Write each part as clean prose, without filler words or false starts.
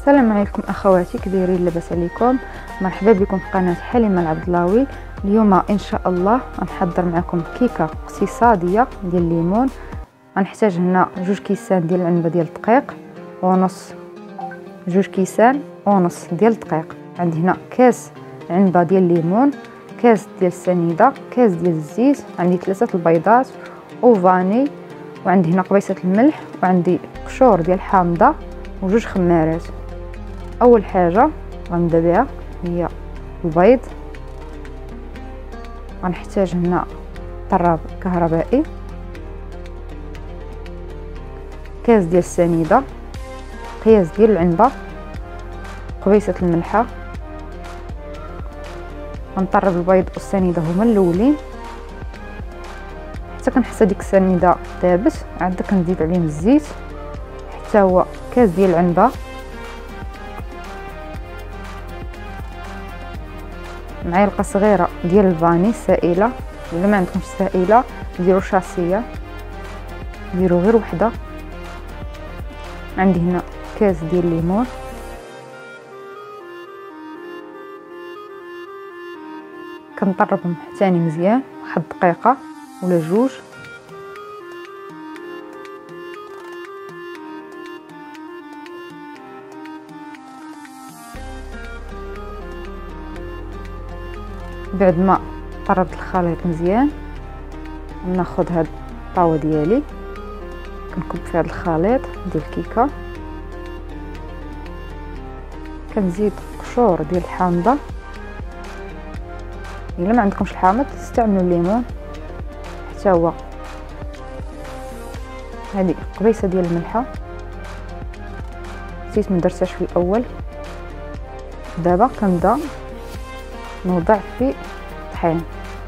السلام عليكم اخواتي، كدايرين؟ لاباس عليكم؟ مرحبا بكم في قناه حليمه العبدلاوي. اليوم ان شاء الله غنحضر معكم كيكه اقتصاديه ديال الليمون. غنحتاج هنا 2 كيسان ديال العنبه ديال الدقيق ونص، 2 كيسان ونص ديال الدقيق. عندي هنا كاس عنبه ديال الليمون، كاس ديال السنيده، كاس ديال الزيت، عندي 3 البيضات وفاني، وعندي هنا قبيصه الملح، وعندي قشور ديال الحامضه و2 خمارات. اول حاجه غنبدا بها هي البيض. غنحتاج هنا طراب كهربائي، كاس ديال السنيده، قياس ديال العنبه، قبيصه الملحه. غنطرب البيض والسنيده هما الاولين حتى كنحس ديك السنيده دابت، عاد كنزيد عليهم الزيت حتى هو كاس ديال العنبه، معلقه صغيره ديال الفاني سائله، الا ما عندكمش سائله ديروا شاسيه، ديروا غير وحده. عندي هنا كاس ديال الليمون، كنطربهم حتى مزيان واحد دقيقه ولا 2. بعد ما طربت الخليط مزيان ناخذ هاد الطاوه ديالي، كنكب فيها الخليط ديال الكيكه، كنزيد قشور ديال الحامضه. الا ما عندكمش الحامض استعملوا الليمون حتى هو. هذه قبيصه ديال الملحه، نسيت ما درتهاش في الاول. دابا كنبدا نوضع في الطحين،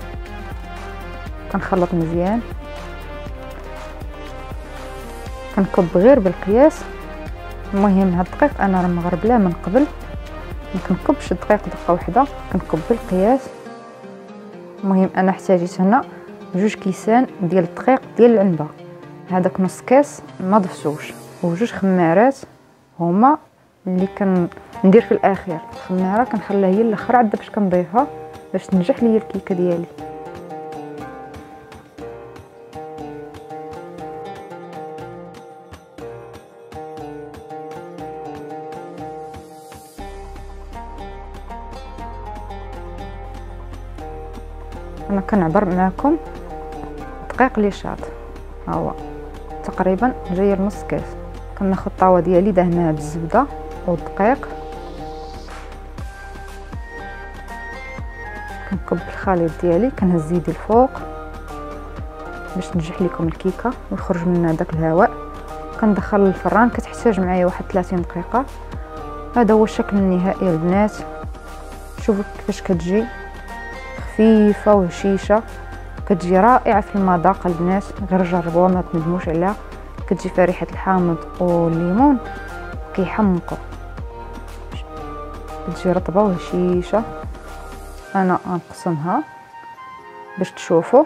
كنخلط مزيان، كنكب غير بالقياس. المهم هاد الدقيق انا راه مغربلاه من قبل، ما كنكبش الدقيق دقه واحده، كنكب بالقياس. المهم انا احتاجيت هنا 2 كيسان ديال الدقيق ديال العنبه، هذاك نص كاس ما ضفتوش، و2 خمارات هما اللي كندير في الاخير. الخماره كنخليها هي الاخر عاد باش كنضيفها باش تنجح ليا الكيكه ديالي. انا كنعبر معكم الدقيق اللي شاط، ها هو تقريبا جاي نص كاس. كناخذ الطاوه ديالي دهناها بالزبده والدقيق، كنكب الخليط ديالي، كنهز يدي الفوق باش تنجح لكم الكيكه ويخرج منها داك الهواء. كندخل للفران، كتحتاج معايا واحد 30 دقيقه. هذا هو الشكل النهائي البنات، شوفوا كيفاش كتجي خفيفه وهشيشه، كتجي رائعه في المذاق البنات، غير جربوها ما تندموش عليها. كتجي فيها ريحه الحامض والليمون كيحمقوا، كتجي رطبه وهشيشه. انا غنقسمها باش تشوفوا،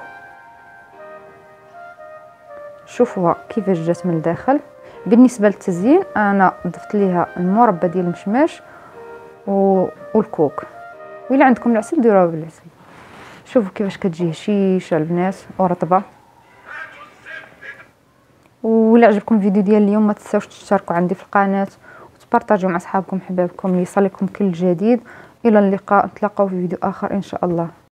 شوفوها كيفاش جات من الداخل. بالنسبه للتزيين انا ضفت ليها المربى ديال المشماش والكوك، وإلا عندكم العسل ديروها بالعسل. شوفوا كيفاش كتجي هشيشه البنات ورطبه. وإلا عجبكم الفيديو ديال اليوم ما تنساوش تشتركوا عندي في القناه وتبارطاجيو مع اصحابكم حبابكم ليصلكم كل جديد. الى اللقاء، نتلاقاو في فيديو اخر ان شاء الله.